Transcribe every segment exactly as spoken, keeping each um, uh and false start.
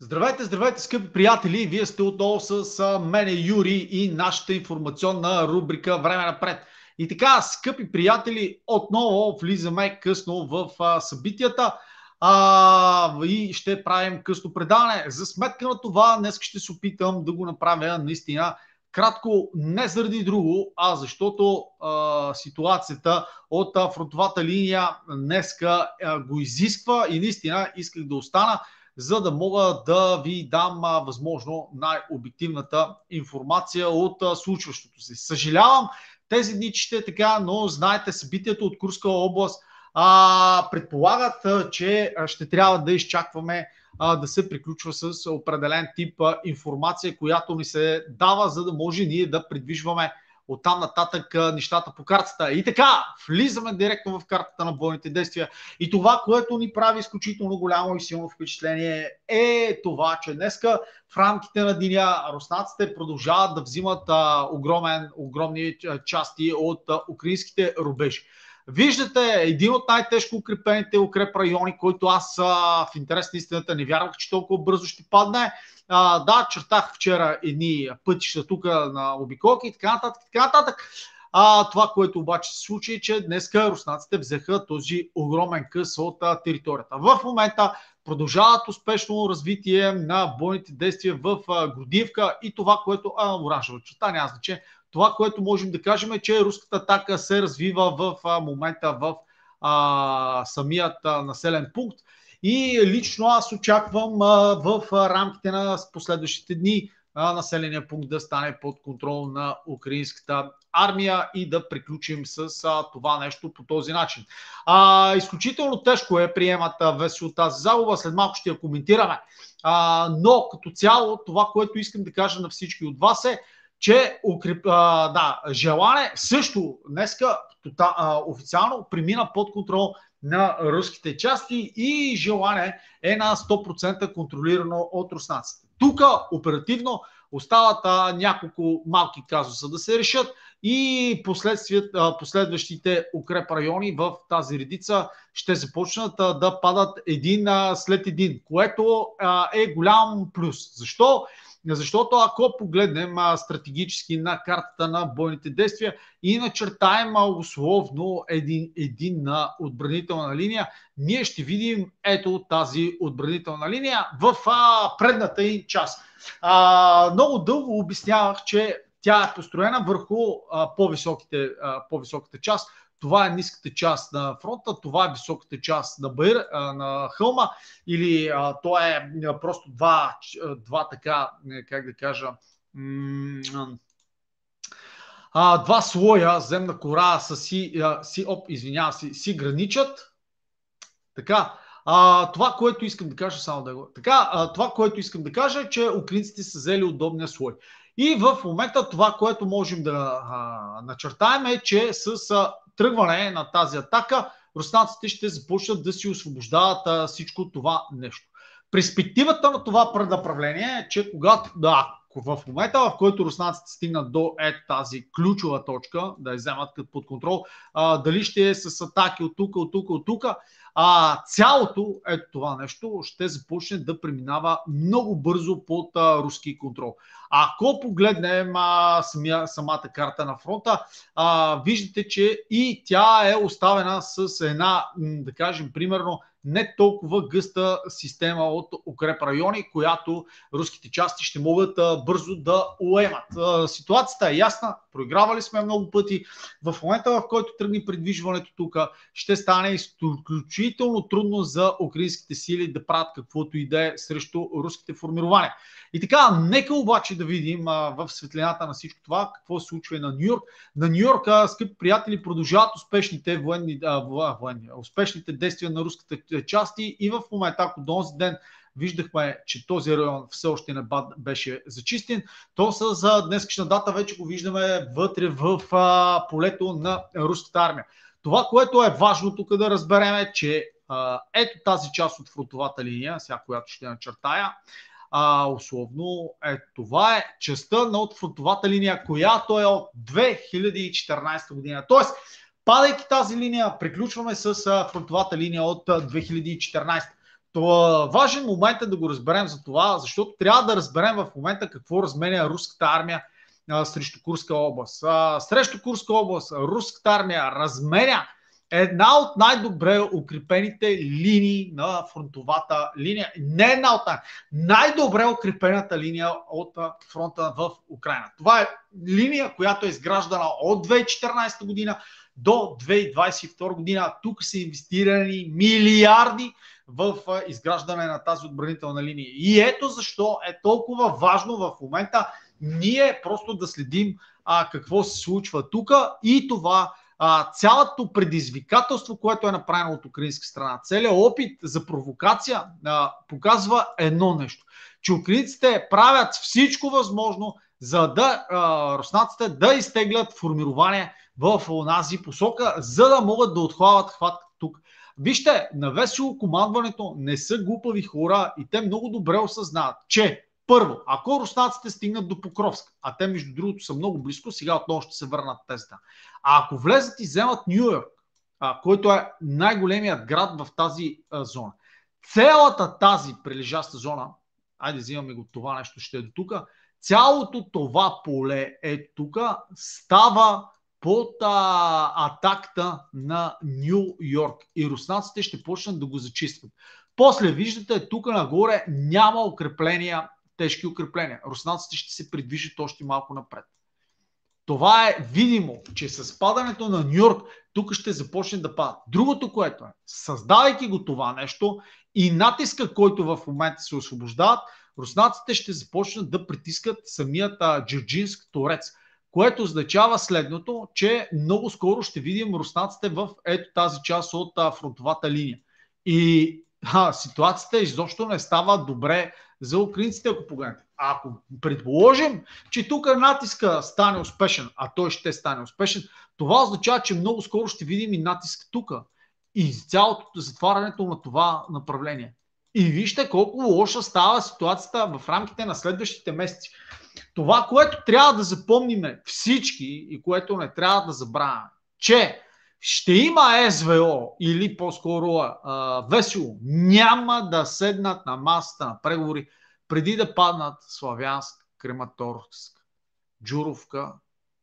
Здравейте, здравейте, скъпи приятели! Вие сте отново с мене Юри и нашата информационна рубрика Време напред. И така, скъпи приятели, отново влизаме късно в а, събитията а, и ще правим късно предаване. За сметка на това, днес ще се опитам да го направя наистина кратко, не заради друго, а защото а, ситуацията от а, фронтовата линия днеска а, го изисква и наистина исках да остана, за да мога да ви дам а, възможно най-обективната информация от а, случващото се. Съжалявам тези дни, че ще е така, но знаете, събитието от Курска област а, предполагат, а, че ще трябва да изчакваме а, да се приключва с определен тип а, информация, която ни се дава, за да може ние да придвижваме оттам нататък нещата по картата. И така, влизаме директно в картата на бойните действия. И това, което ни прави изключително голямо и силно впечатление, е това, че днеска в рамките на деня руснаците продължават да взимат а, огромен, огромни части от а, украинските рубежи. Виждате един от най-тежко укрепените укреп райони, който аз а, в интерес на истината не вярвах, че толкова бързо ще падне. А, да, чертах вчера едни пътища тук на обиколки и така нататък. И така нататък. А, това, което обаче се случи, е, че днеска руснаците взеха този огромен къс от а, територията. В момента продължават успешно развитие на бойните действия в а, Грудиевка и това, което а, оранжева черта, няма значение. Това, което можем да кажем е, че руската атака се развива в а, момента в а, самият а, населен пункт. И лично аз очаквам а, в а, рамките на последващите дни а, населения пункт да стане под контрол на украинската армия и да приключим с а, това нещо по този начин. А, изключително тежко е приемат Веси от тази загуба, след малко ще я коментираме. А, но като цяло това, което искам да кажа на всички от вас е, че укреп, а, да, желане също днеска тота, а, официално премина под контрол на руските части и желание е на сто процента контролирано от руснаците. Тук оперативно остават а, няколко малки казуса да се решат и последващите укреп райони в тази редица ще започнат а, да падат един а, след един, което а, е голям плюс. Защо? Защото ако погледнем а, стратегически на картата на бойните действия и начертаем а, условно един, единна отбранителна линия, ние ще видим ето тази отбранителна линия в а, предната ѝ част. А, много дълго обяснявах, че тя е построена върху а, по-високите, а, по-високата част. Това е ниската част на фронта, това е високата част на, Байр, на хълма, или а, то е просто два, два така, как да кажа, а, два слоя земна кора са си, а, си оп, извинява си, си граничат. Така, а, това, което искам да кажа, само да го... Така, а, това, което искам да кажа е, че украинците са взели удобния слой. И в момента това, което можем да а, начертаем е, че с а, тръгване на тази атака, руснаците ще започнат да си освобождават а, всичко това нещо. Перспективата на това направление е, че когато, да, в момента, в който руснаците стигнат до е тази ключова точка, да я вземат под контрол, а, дали ще е с атаки от тук, от тук, от тук, а, цялото ето това нещо ще започне да преминава много бързо под а, руски контрол. Ако погледнем а, самия, самата карта на фронта, а, виждате, че и тя е оставена с една, да кажем, примерно, не толкова гъста система от укреп райони, която руските части ще могат а, бързо да уемат. А, ситуацията е ясна, проигравали сме много пъти. В момента, в който тръгне придвижването тук, ще стане изключително трудно за украинските сили да правят каквото и да е срещу руските формирования. И така, нека обаче да видим а, в светлината на всичко това какво се случва и на Нью-Йорк. На Нью-Йорк, а, скъпи приятели, продължават успешните военни, а, военни, успешните действия на руските части и в момента, ако до този ден виждахме, че този район все още не беше зачистен, то с днескашна дата вече го виждаме вътре в а, полето на руската армия. Това, което е важно тук да разберем е, че а, ето тази част от фронтовата линия, сега която ще начертая, а, условно, е, това е частта на от фронтовата линия, която е от две хиляди и четиринадесета година. Тоест, падайки тази линия, приключваме с а, фронтовата линия от а, две хиляди и четиринадесета. Това важен момент е да го разберем за това, защото трябва да разберем в момента какво разменя руската армия а, срещу Курска област. А, срещу Курска област руската армия разменя една от най-добре укрепените линии на фронтовата линия. Не една от най- най-добре укрепената линия от фронта в Украйна. Това е линия, която е изграждана от две хиляди и четиринадесета година до две хиляди двадесет и втора година. Тук са инвестирани милиарди в изграждане на тази отбранителна линия. И ето защо е толкова важно в момента ние просто да следим а, какво се случва тук и това а, цялото предизвикателство, което е направено от украинска страна. Целият опит за провокация а, показва едно нещо, че украинците правят всичко възможно, за да а, руснаците да изтеглят формирование в онази посока, за да могат да отхвават хватката тук. Вижте, на Весело командването не са глупави хора и те много добре осъзнават, че първо, ако руснаците стигнат до Покровск, а те между другото са много близко, сега отново ще се върнат тезата. А ако влезат и вземат Ню Йорк, а, който е най-големият град в тази а, зона, цялата тази прилежаща зона, айде взимаме го това нещо, ще е до тук, цялото това поле е тук, става под а, атаката на Ню Йорк и руснаците ще почнат да го зачистват. После виждате, тук нагоре няма укрепления, тежки укрепления. Руснаците ще се придвижат още малко напред. Това е видимо, че с падането на Ню Йорк тук ще започне да падат. Другото, което е, създавайки го това нещо и натиска, който в момента се освобождават, руснаците ще започнат да притискат самият Джерджинск торец, което означава следното, че много скоро ще видим руснаците в ето тази част от а, фронтовата линия. И а, ситуацията изобщо не става добре за украинците, ако погледнете. А ако предположим, че тук натиска стане успешен, а той ще стане успешен, това означава, че много скоро ще видим и натиск тук и цялото затварянето на това направление. И вижте колко лоша става ситуацията в рамките на следващите месеци. Това, което трябва да запомниме всички и което не трябва да забравяме, че ще има Ес Ве О или по-скоро а, Весело няма да седнат на масата на преговори преди да паднат Славянск, Краматорск, Джуровка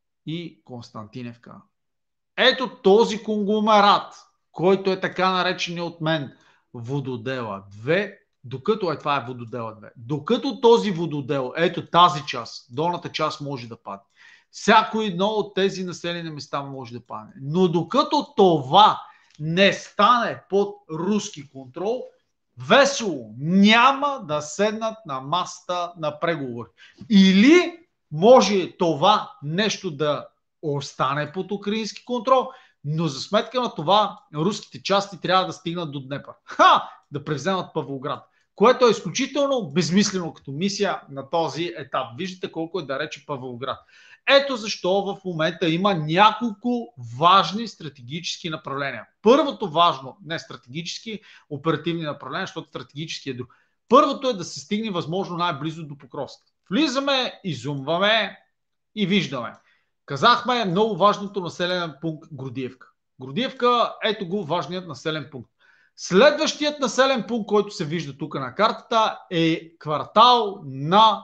и Константиневка. Ето този конгломерат, който е така наречен от мен Вододела две, докато е това е Вододела две, докато този вододел, ето тази част, долната част може да падне. Всяко едно от тези населени места може да падне. Но докато това не стане под руски контрол, Весело няма да седнат на масата на преговори. Или може това нещо да остане под украински контрол, но за сметка на това руските части трябва да стигнат до Днепър. Ха! Да превземат Павлоград. Което е изключително безмислено като мисия на този етап. Виждате колко е далече Павлоград. Ето защо в момента има няколко важни стратегически направления. Първото важно, не стратегически, оперативни направления, защото стратегически е друг. Първото е да се стигне възможно най-близо до Покровск. Влизаме, изумваме и виждаме. Казахме много важното населен пункт Грудиевка. Грудиевка, ето го важният населен пункт. Следващият населен пункт, който се вижда тук на картата, е квартал на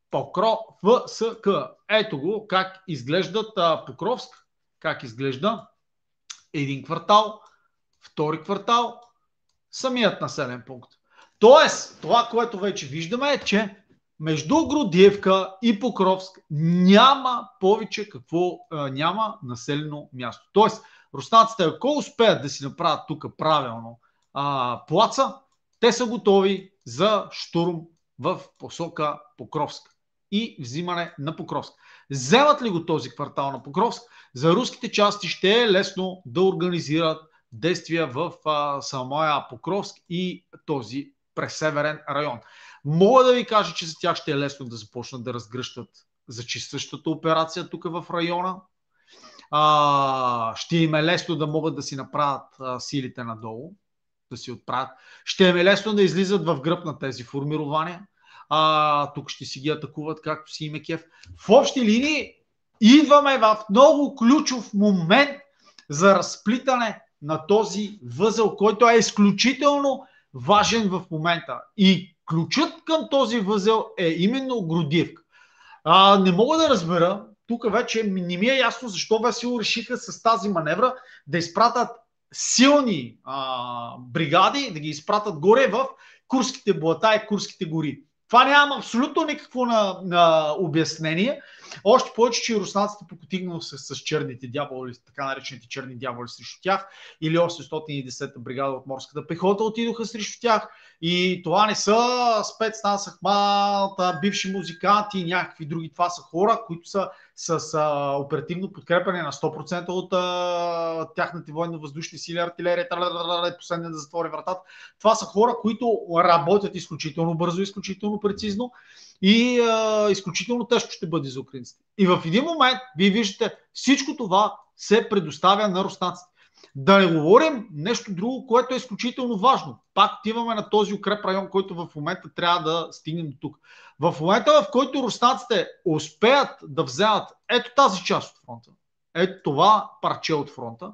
Покровск. Ето го как изглеждат а, Покровск, как изглежда един квартал, втори квартал, самият населен пункт. Тоест, това, което вече виждаме е, че между Грудиевка и Покровск няма повече какво а, няма населено място. Тоест, руснаците, ако успеят да си направят тук правилно а, плаца, те са готови за штурм в посока Покровск и взимане на Покровск. Вземат ли го този квартал на Покровск, за руските части ще е лесно да организират действия в а, самия Покровск и този пресеверен район. Мога да ви кажа, че за тях ще е лесно да започнат да разгръщат зачистващата операция тук в района. А, ще им е лесно да могат да си направят а, силите надолу, да си отправят. Ще им е лесно да излизат в гръб на тези формирования. А, тук ще си ги атакуват както си им е кеф. В общи линии идваме в много ключов момент за разплитане на този възел, който е изключително важен в момента. И ключът към този възел е именно Грудиевка. А, не мога да разбера, тук вече не ми е ясно защо ВСУ решиха с тази маневра да изпратят силни а, бригади, да ги изпратят горе в Курските блата и Курските гори. Това нямам абсолютно никакво на, на обяснение. Още повече, че руснаците покотигнало с, с черните дяволи, така наречените черни дяволи срещу тях, или осемстотин и десета бригада от морската пехота отидоха срещу тях. И това не са спецназ, Ахмат, бивши музиканти и някакви други. Това са хора, които са с а, оперативно подкрепяне на сто процента от а, тяхната военно-въздушни сили, артилерия, последния да затвори вратата. Това са хора, които работят изключително бързо, изключително прецизно и а, изключително тежко ще бъде за украинците. И в един момент, вие виждате, всичко това се предоставя на руснаците. Да не говорим нещо друго, което е изключително важно. Пак отиваме на този укреп район, който в момента трябва да стигнем до тук. В момента, в който руснаците успеят да вземат ето тази част от фронта, ето това парче от фронта,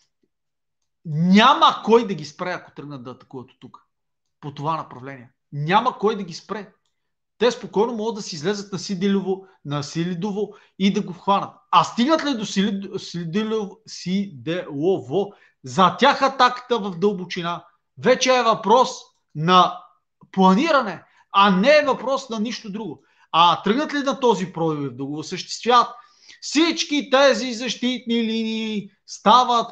няма кой да ги спре, ако тръгнат да атакуват от тук. По това направление. Няма кой да ги спре. Те спокойно могат да си излезат на Сидилово, на Силидово и да го хванат. А стигнат ли до Сидилово, Сиделово, за тях атаката в дълбочина вече е въпрос на планиране, а не е въпрос на нищо друго. А тръгнат ли на този пробив да го осъществят, всички тези защитни линии стават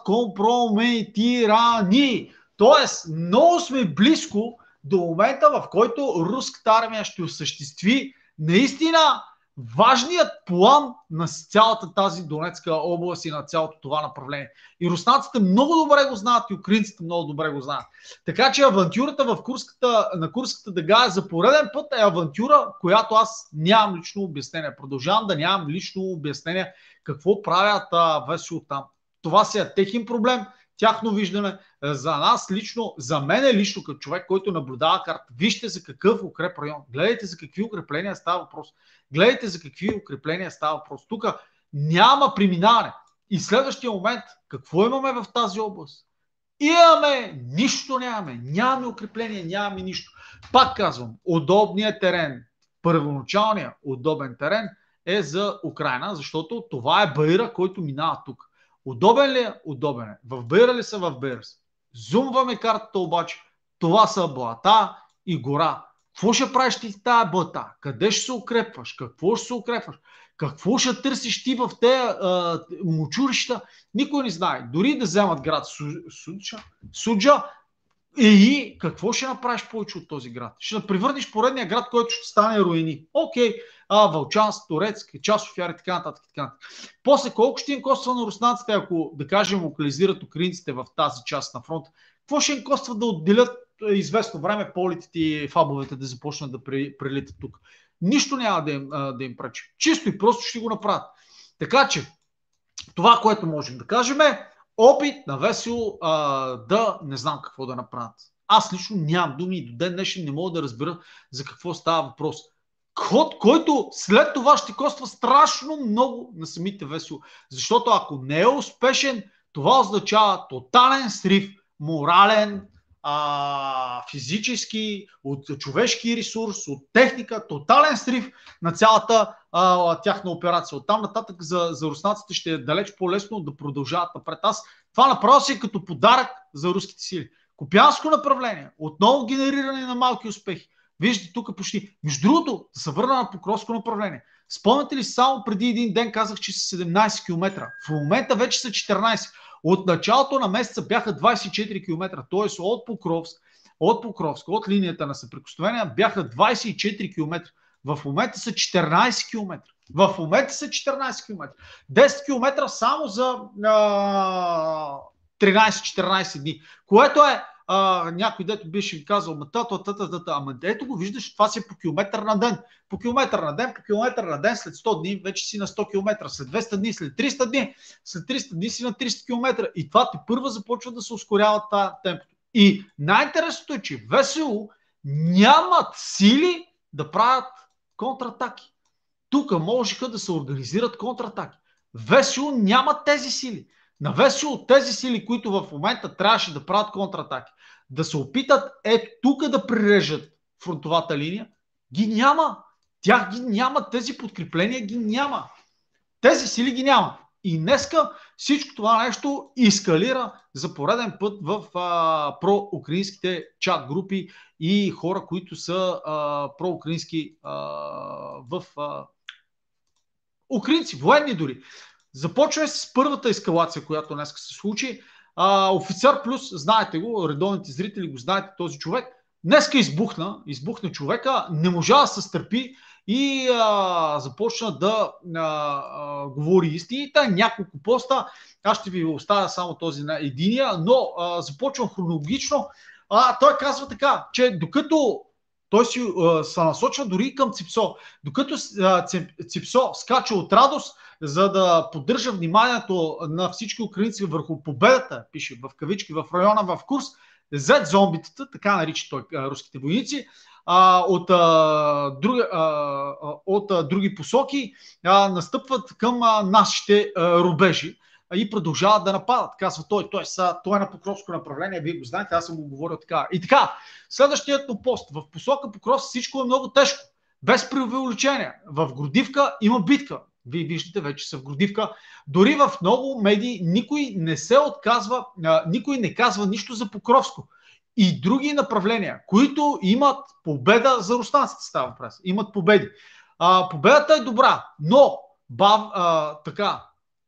компрометирани. Тоест, много сме близко до момента, в който руската армия ще осъществи наистина важният план на цялата тази Донецка област и на цялото това направление. И руснаците много добре го знаят, и украинците много добре го знаят. Така че авантюрата в Курската, на Курската дъга е за пореден път е авантюра, която аз нямам лично обяснение. Продължавам да нямам лично обяснение какво правят ВСУ там. Това си е техен проблем, тяхно виждане. За нас лично, за мен е лично като човек, който наблюдава карта. Вижте за какъв укреп район. Гледайте за какви укрепления става въпрос. Гледайте за какви укрепления става въпрос. Тук няма преминаване. И следващия момент, какво имаме в тази област? Имаме, нищо нямаме. Нямаме укрепление, нямаме нищо. Пак казвам, удобният терен, първоначалният удобен терен е за Украйна, защото това е баира, който минава тук. Удобен ли е? Удобен е. В Бейра ли са? В Бейра са. Зумваме картата обаче. Това са блата и гора. Какво ще правиш ти в тази блата? Къде ще се укрепваш? Какво ще се укрепваш? Какво ще търсиш ти в тези мучурища? Никой не знае. Дори да вземат град Суджа, Суджа и какво ще направиш повече от този град? Ще превърнеш поредния град, който ще стане руини. Окей, а, Вълчанск, Торецк, Часофяр и така нататък. Така нататък. После колко ще им коства на руснаците, ако, да кажем, локализират украинците в тази част на фронта? Какво ще им коства да отделят известно време полетите и фабовете да започнат да прилитат тук? Нищо няма да им, да им пречи. Чисто и просто ще го направят. Така че, това, което можем да кажем е опит на ВСУ а, да не знам какво да направят. Аз лично нямам думи и до ден днешен не мога да разбера за какво става въпрос. Ход, който след това ще коства страшно много на самите ВСУ. Защото ако не е успешен, това означава тотален срив, морален, а, физически, от човешки ресурс, от техника, тотален срив на цялата а, тяхна операция. Оттам нататък за, за руснаците ще е далеч по-лесно да продължават напред. Аз това направо си е като подарък за руските сили. Купянско направление, отново генериране на малки успехи. Виждате тук почти. Между другото, да се върна на Покровско направление. Спомняте ли, само преди един ден казах, че са седемнайсет километра. В момента вече са четиринайсет. От началото на месеца бяха двайсет и четири километра. Т.е. от Покровск, от Покровск, от линията на съприкосновение бяха двайсет и четири километра. В момента са четиринайсет километра. В момента са четиринайсет километра. десет километра само за а, тринайсет-четиринайсет дни. Което е Uh, някой дето беше ми казал, ама тата, тата, тата, ама ето го виждаш, това си е по километър на ден. По километър на ден, по километър на ден, след сто дни вече си на сто километра, след двеста дни, след триста дни, след триста дни си на триста километра. И това ти първа започва да се ускорява тази темпото. И най-интересното е, че ВСУ нямат сили да правят контратаки. Тук можеха да се организират контратаки. ВСУ нямат тези сили. На ВСУ от тези сили, които в момента трябваше да правят контратаки, да се опитат ето тук да прирежат фронтовата линия, ги няма. Тях ги няма, тези подкрепления ги няма. Тези сили ги няма. И днеска всичко това нещо ескалира за пореден път в а, проукраинските чат групи и хора, които са а, проукраински а, в а, украинци, военни дори. Започваме с първата ескалация, която днес се случи. А, Офицер Плюс, знаете го, редовните зрители го знаете този човек. Днеска избухна, избухна човека, не можа да се стърпи и а, започна да а, а, говори истините. Няколко поста, аз ще ви оставя само този на единия, но а, започвам хронологично. А, той казва така, че докато той си а, се насочва дори към Ципсо, докато а, Ципсо скача от радост, за да поддържа вниманието на всички украинци върху победата, пише в кавички, в района в Курск, зет зомбитата, така нарича той руските войници, а, от, а, други, а, от а, други посоки а, настъпват към а, нашите а, рубежи а, и продължават да нападат. Казва той, той, са, той е на Покровско направление, вие го знаете, аз съм го говорил така. И така, следващият пост, в посока Покровск всичко е много тежко, без преувеличение. В Грудивка има битка. Вие виждате, вече са в Грудивка. Дори в много медии никой не се отказва, а, никой не казва нищо за Покровско. И други направления, които имат победа за руснаците, става въпрос. Имат победи. А, победата е добра, но бав, а, така,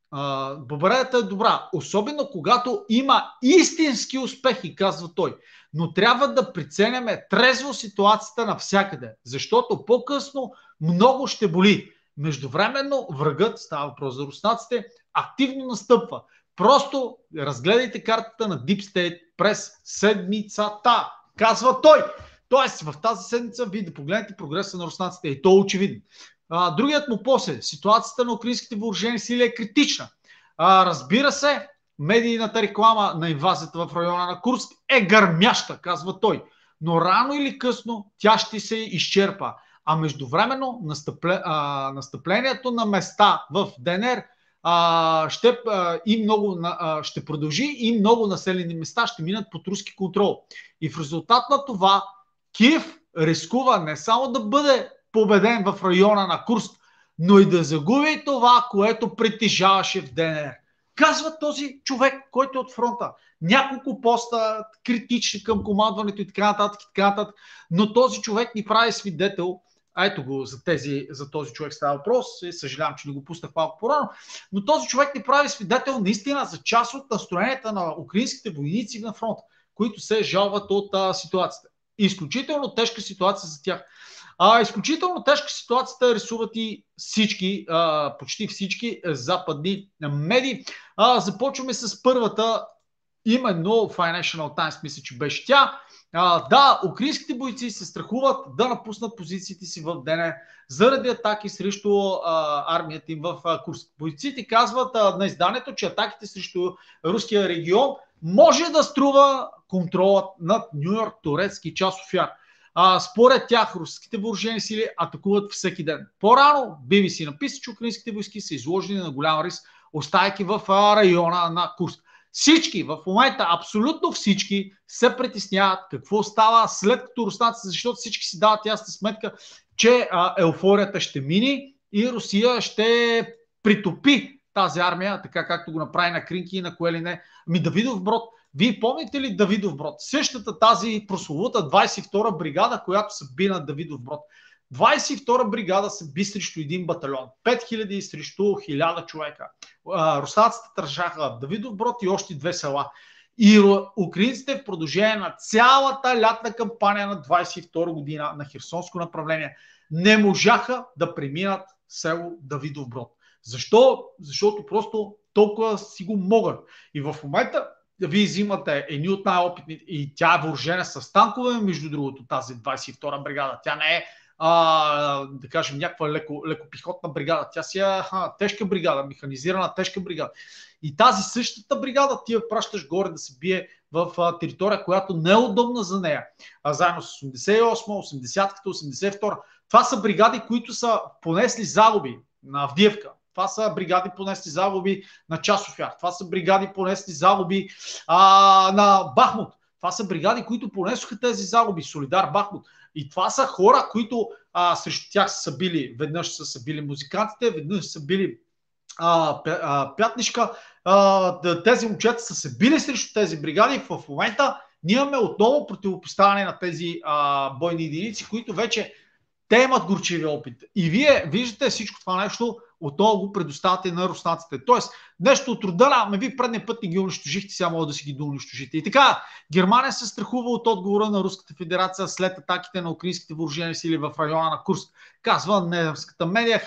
а, победата е добра, особено когато има истински успехи, казва той. Но трябва да преценяме трезво ситуацията навсякъде, защото по-късно много ще боли. Междувременно врагът, става въпрос за руснаците, активно настъпва. Просто разгледайте картата на Deep State през седмицата, казва той. Тоест в тази седмица вие да погледнете прогреса на руснаците и то е очевидно. А, другият му после, ситуацията на украинските въоръжени сили е критична. А, разбира се, медийната реклама на инвазията в района на Курск е гърмяща, казва той. Но рано или късно тя ще се изчерпа. А междувременно настъпле, а, настъплението на места в ДНР а, ще, а, и много, а, ще продължи и много населени места ще минат под руски контрол. И в резултат на това Киев рискува не само да бъде победен в района на Курск, но и да загуби това, което притежаваше в ДНР. Казва този човек, който е от фронта. Няколко поста критични към командването и така нататък, и така нататък. Но този човек ни прави свидетел. Ето го за, тези, за този човек става въпрос. Съжалявам, че не го пуснах малко по-рано. Но този човек ни прави свидетел наистина за част от настроенията на украинските войници на фронта, които се жалват от а, ситуацията. Изключително тежка ситуация за тях. А, изключително тежка ситуацията рисуват и всички, а, почти всички западни медии. А, започваме с първата, именно Financial Times, мисля, че беше тя. А, да, украинските бойци се страхуват да напуснат позициите си в ДНР заради атаки срещу а, армията им в а, Курск. Бойците казват а, на изданието, че атаките срещу руския регион може да струва контролът над Ню-Йорк турецки часов яр. А, според тях руските въоръжени сили атакуват всеки ден. По-рано би би си написа, че украинските войски са изложени на голям риск, остайки в а, района на Курск. Всички, в момента абсолютно всички се притесняват какво става след като руснаците, защото всички си дават ясна сметка, че а, еуфорията ще мини и Русия ще притопи тази армия, така както го направи на Кринки и на кое ли не. Ми Давидов Брод, вие помните ли Давидов Брод? Същата тази прословута двайсет и втора бригада, която се би на Давидов Брод. двайсет и втора бригада се би срещу един батальон. пет хиляди срещу хиляда човека. Руснаците държаха Давидов Брод и още две села. И украинците в продължение на цялата лятна кампания на двайсет и втора година на Херсонско направление не можаха да преминат село Давидов Брод. Защо? Защото просто толкова си го могат. И в момента вие взимате едни от най-опитни, и тя е въоръжена с танкове, между другото, тази двайсет и втора бригада. Тя не е А, да кажем, някаква леко, лекопехотна бригада. Тя си е а, тежка бригада, механизирана тежка бригада. И тази същата бригада ти я пращаш горе да се бие в а, територия, която не е удобна за нея. А заедно с осемдесет и осма, осемдесета, осемдесет и втора. Това са бригади, които са понесли загуби на Авдиевка. Това са бригади понесли загуби на Часов яр. Това са бригади понесли загуби а, на Бахмут. Това са бригади, които понесоха тези загуби. Солидар, Бахмут. И това са хора, които а, срещу тях са били, веднъж са били музикантите, веднъж са били а, а, пятнишка. А, тези момчета са се били срещу тези бригади. В момента ние имаме отново противопоставяне на тези а, бойни единици, които вече те имат горчивия опит. И вие виждате всичко това нещо, отново го предоставяте на руснаците. Тоест, нещо от рода, ами вие предния път не ги унищожихте, сега може да си ги доунищожите. И така, Германия се страхува от отговора на Руската федерация след атаките на украинските въоръжени сили в района на Курск. Казва немската медия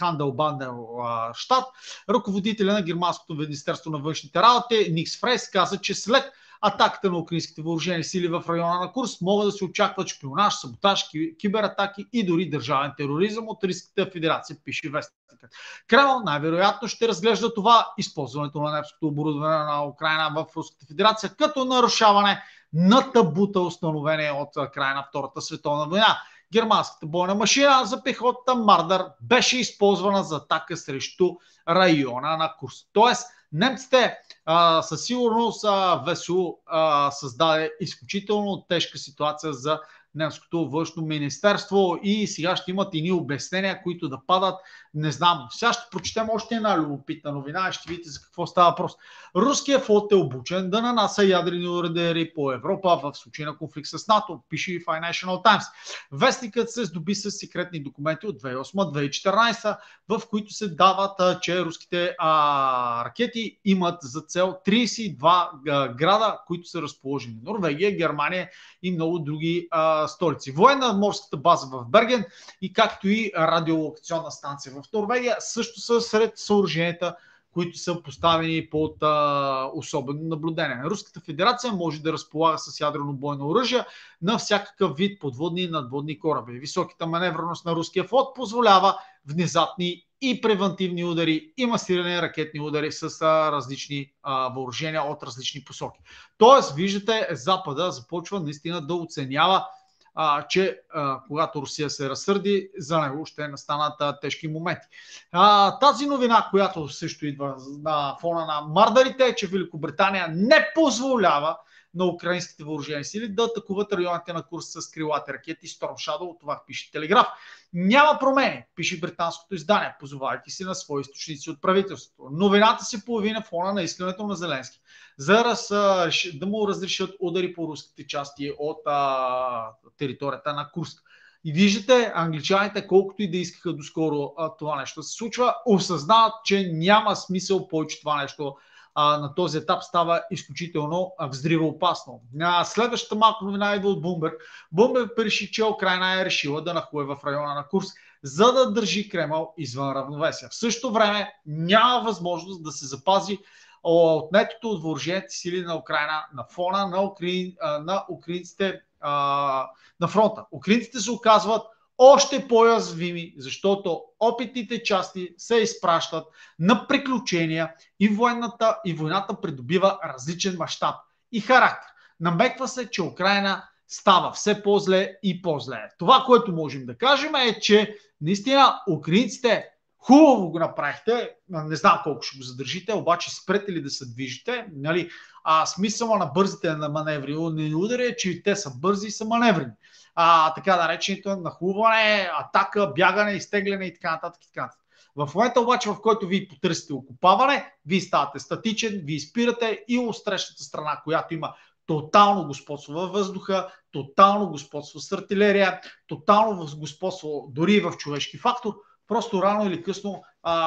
Ханделбандерштат. Ръководителя на германското министерство на външните работи Никс Фрейс каза, че след атаката на украинските въоръжени сили в района на Курск могат да се очакват шпионаж, саботаж, кибератаки и дори държавен тероризъм от Руската федерация, пише вестникът. Кремъл най-вероятно ще разглежда това използването на немското оборудване на Украйна в Руската федерация като нарушаване на табута, установени от края на Втората световна война. Германската бойна машина за пехотата Мардър беше използвана за атака срещу района на Курск. Тоест, немците а, със сигурност а, ВСУ а, създаде изключително тежка ситуация за немското външно министерство и сега ще имат едни обяснения, които да падат. Не знам. Сега ще прочетем още една любопитна новина и ще видите за какво става въпрос. Руският флот е обучен да нанася ядрени удари по Европа в случай на конфликт с НАТО, пише и Financial Times. Вестникът се здоби с секретни документи от две хиляди и осма - две хиляди и четиринадесета, в които се дават, че руските а, ракети имат за цел тридесет и два а, града, които са разположени в Норвегия, Германия и много други а, столици. Военно-морската база в Берген и както и радиолокационна станция в Норвегия също са сред съоръженията, които са поставени под а, особено наблюдение. Руската федерация може да разполага с ядрено бойно оръжие на всякакъв вид подводни и надводни кораби. Високата маневреност на руския флот позволява внезапни и превентивни удари и масирани ракетни удари с а, различни а, въоръжения от различни посоки. Тоест, виждате, Запада започва наистина да оценява, а, че а, когато Русия се разсърди, за него ще настанат а, тежки моменти. А, тази новина, която също идва на фона на мардърите, е, че Великобритания не позволява на украинските въоръжени сили да атакуват районите на Курск с крилати ракети Storm Shadow, това пише Телеграф. Няма промени, пише британското издание, позовавайки се на свои източници от правителството. Новината се появи на фона на искането на Зеленски за раз, да му разрешат удари по руските части от а, територията на Курск. И виждате, англичаните, колкото и да искаха доскоро а, това нещо да се случва, осъзнават, че няма смисъл повече това нещо а, на този етап става изключително взривоопасно. А, следващата малко новина идва от Bloomberg. Bloomberg реши, че Украйна е решила да нахуе в района на Курск, за да държи Кремъл извън равновесие. В същото време няма възможност да се запази отнетото от въоръжените сили на Украйна на фона на, украин, на украинците а, на фронта. Украинците се оказват още по-язвими, защото опитните части се изпращат на приключения и, военната, и войната придобива различен мащаб и характер. Намеква се, че Украйна става все по-зле и по-зле. Това, което можем да кажем е, че наистина украинците хубаво го направихте, не знам колко ще го задържите, обаче спрете ли да се движите. Нали? А смисъла на бързите на маневри не удари е, че те са бързи и са маневрени. А, така нареченото нахлуване, атака, бягане, изтегляне и така нататък. И така нататък. В момента обаче, в който вие потърсите окупаване, вие ставате статичен, вие спирате и отсрещната страна, която има тотално господство във въздуха, тотално господство с артилерия, тотално господство дори в човешки фактор, просто рано или късно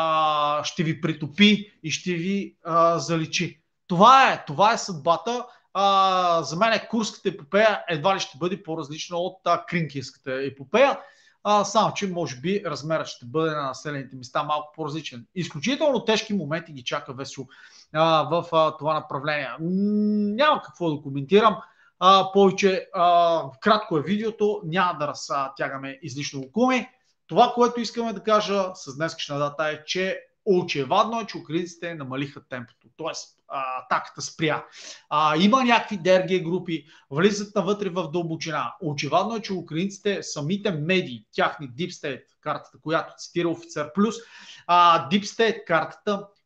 а, ще ви притопи и ще ви а, заличи. Това е, това е съдбата. А, за мен Курската епопея едва ли ще бъде по-различна от а, Кринкинската епопея, а, само че може би размерът ще бъде на населените места малко по-различен. Изключително тежки моменти ги чака ВСУ а, в а, това направление. М- няма какво да коментирам. А, повече а, кратко е видеото, няма да разтягаме излишно окуми. Това, което искаме да кажа с днескашна дата е, че очевадно е, че украинците намалиха темпото, т.е. атаката спря. А, има някакви ДРГ групи, влизат навътре в дълбочина. Очевадно е, че украинците, самите медии, тяхни Deep State, картата, която цитира Офицер Плюс, а, Deep State картата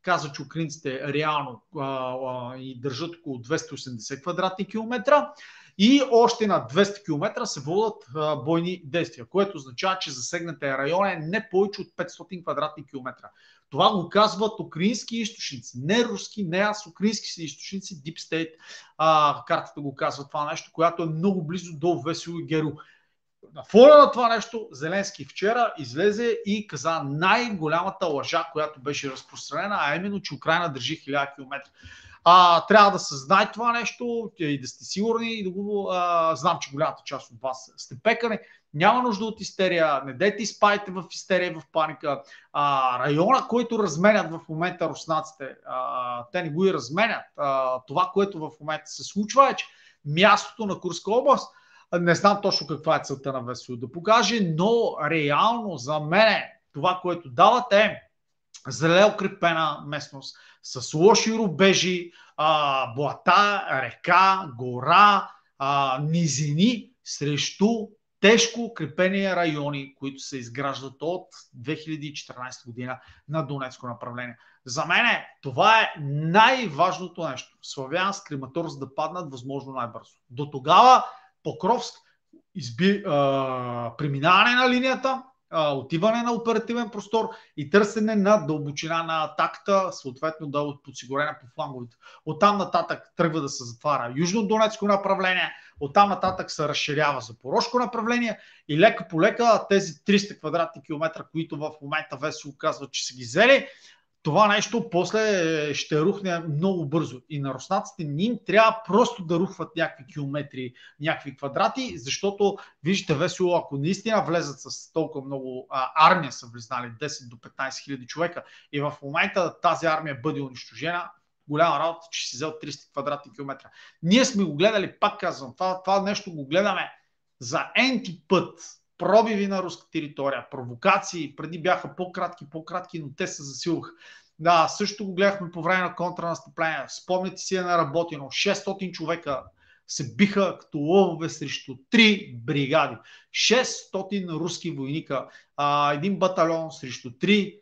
казва, че украинците реално а, а, и държат около двеста и осемдесет квадратни километра и още на двеста километра се водят а, бойни действия, което означава, че засегнатия район е не повече от петстотин квадратни километра. Това го казват украински източници, не руски, не аз, украински си източници, Deep State, а, картата го казва това нещо, която е много близо до Весело и Геру. На фона на това нещо Зеленски вчера излезе и каза най-голямата лъжа, която беше разпространена, а именно, че Украйна държи хиляда километра. А, трябва да съзнае това нещо и да сте сигурни и да го... А, знам, че голямата част от вас сте пекани. Няма нужда от истерия, не дейте изпадите в истерия, в паника. А, района, който разменят в момента руснаците, а, те не го и разменят. А, това, което в момента се случва е, че мястото на Курска област, не знам точно каква е целта на Весело да покаже, но реално за мен това, което дават е зле укрепена местност с лоши рубежи, а, блата, река, гора, а, низини срещу тежко укрепени райони, които се изграждат от две хиляди и четиринадесета година на Донецко направление. За мен това е най-важното нещо. Славянск, Краматорск да паднат възможно най-бързо. До тогава Покровск, изби, а, преминаване на линията, а, отиване на оперативен простор и търсене на дълбочина на атаката, съответно да е подсигурена по фланговите. Оттам нататък тръгва да се затваря Южно-Донецко направление, оттам нататък се разширява Запорожко направление и лека по лека тези триста квадратни километра, които в момента Весело казват, че са ги взели, това нещо после ще рухне много бързо. И на руснаците не им трябва просто да рухват някакви километри, някакви квадрати, защото, виждате, Весело, ако наистина влезат с толкова много а, армия, са влезнали десет до петнадесет хиляди човека и в момента тази армия бъде унищожена, голяма работа, че си взел триста квадратни километра. Ние сме го гледали, пак казвам, това, това нещо го гледаме за енти път. Пробиви на руска територия, провокации, преди бяха по-кратки, по-кратки, но те се засилваха. Да, също го гледахме по време на контранастъпление. Спомняте си е наработено. шестстотин човека се биха като лъвове срещу три бригади. шестстотин руски войника, а, един батальон срещу три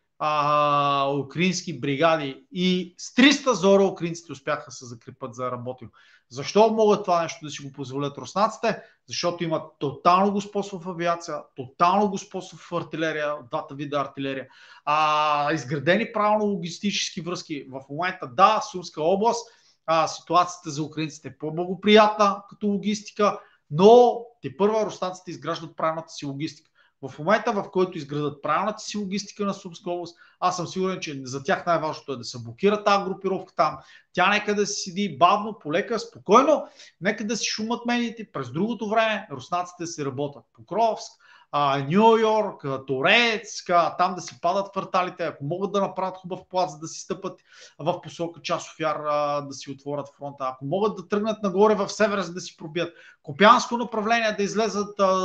а, украински бригади и с триста зора украинците успяха да се закрепат за работено. Защо могат това нещо да си го позволят руснаците? Защото имат тотално господство в авиация, тотално господство в артилерия, двата вида артилерия, а, изградени правилно логистически връзки. В момента, да, Сумска област, а, ситуацията за украинците е по-благоприятна като логистика, но те първа руснаците изграждат правилната си логистика. В момента, в който изградат правилната си логистика на Сумска област, аз съм сигурен, че за тях най-важното е да се блокира тази групировка там. Тя нека да си седи бавно, полека, спокойно, нека да си шумат медиите. През другото време руснаците си работят. Покровск, Ню Йорк, Торец, там да си падат кварталите, ако могат да направят хубав плац, за да си стъпат в посока часов яр, да си отворят фронта, ако могат да тръгнат нагоре в север, за да си пробият Копянско направление, да излезат а,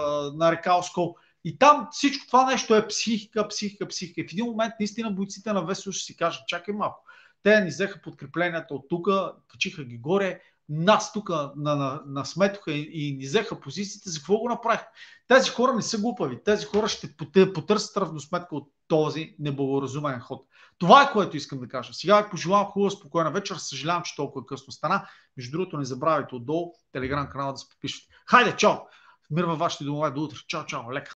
на река Оскол. И там всичко това нещо е психика, психика, психика. И в един момент наистина бойците на Весело ще си кажат, чакай малко, те ни взеха подкрепленията от тук, качиха ги горе, нас тук на, на, на сметоха и, и ни взеха позициите, за какво го направих? Тези хора не са глупави, тези хора ще потърсят равносметка от този неблагоразумен ход. Това е, което искам да кажа. Сега ви пожелавам хубава, спокойна вечер, съжалявам, че толкова късно стана. Между другото, не забравяйте отдолу телеграм канала да се подпишете. Хайде, чао! Мир във вашите домове, до утре. Чао, чао, лека!